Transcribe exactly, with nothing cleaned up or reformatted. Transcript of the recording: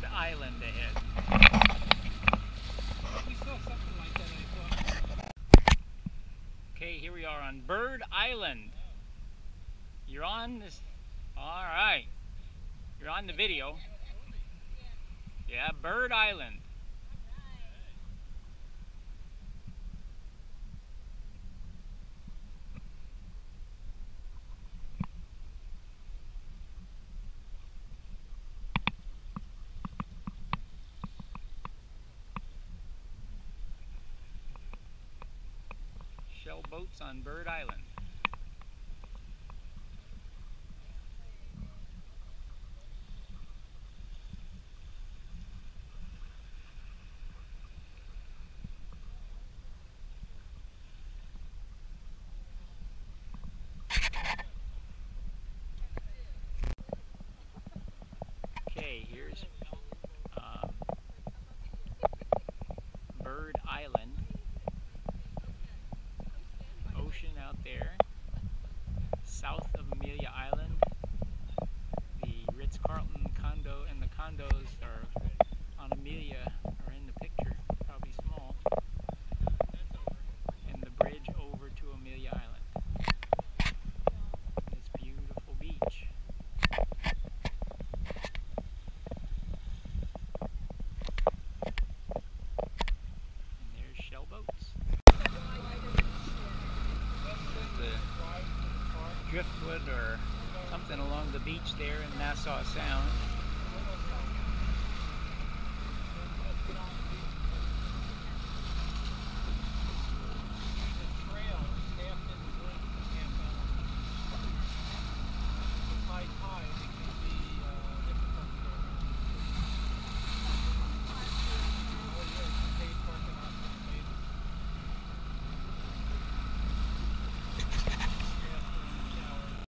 Island ahead. We saw something like that, I thought. Okay, here we are on Bird Island. You're on this. All right. You're on the video. Yeah, Bird Island. Shell boats on Bird Island. Okay, here's um, Bird Island. Ocean out there, south of Amelia Island. The Ritz-Carlton condo and the condos are on Amelia are in the picture, probably small. And the bridge over to Amelia Island. This beautiful beach. And there's shell boats. Driftwood or something along the beach there in Nassau Sound.